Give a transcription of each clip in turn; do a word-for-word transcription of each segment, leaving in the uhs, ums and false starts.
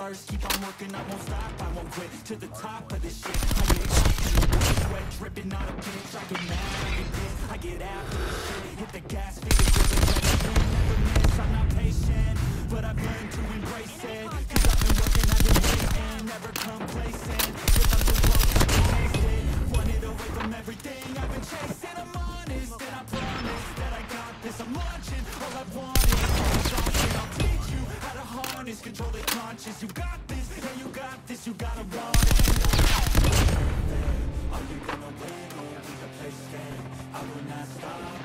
first, keep on working, I won't stop, I won't quit. To the top of this shit, I get caught, sweat dripping on a bitch. I get mad, I get pissed, I get after this shit. Hit the gas, feel it dripping, never miss. I'm not patient, but I've learned to embrace it. Cause I've been working, I've been waiting, never complacent. Cause I'm too close, I can taste it. Wanted away from everything I've been chasing. I'm honest, and I promise that I got this. I'm launching, all I want is exhaustion. I'll teach you how to harness, control the conscious. You got this, yeah, you got this, you gotta want it. Are you gonna win or will you play scared? I will not stop.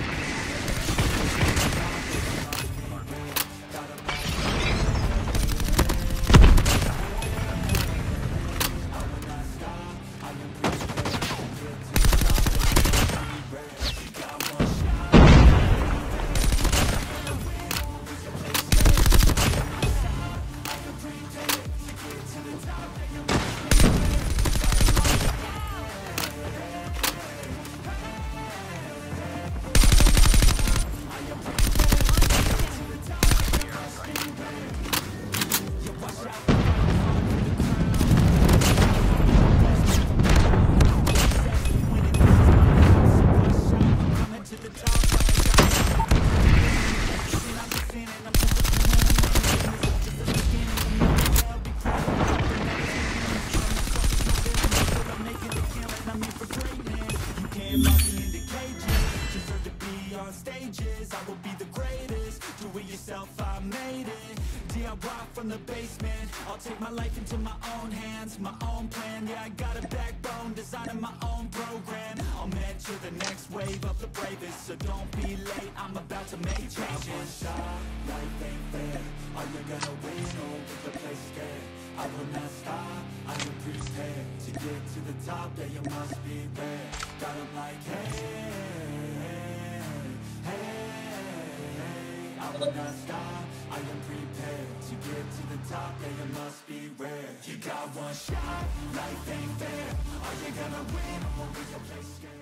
From the basement, I'll take my life into my own hands, my own plan. Yeah, I got a backbone, designing my own program. I'll mentor the next wave of the bravest, so don't be late, I'm about to make changes. One shot, life ain't fair. Are you gonna win or will you play scared? I will not stop, I am prepared to get to the top. Yeah, you must be rare. Got 'em like hey, hey, I will not stop, I am prepared to get to the top. Yeah, you must be rare. You got one shot, life ain't fair. Are you gonna win or will you play scared?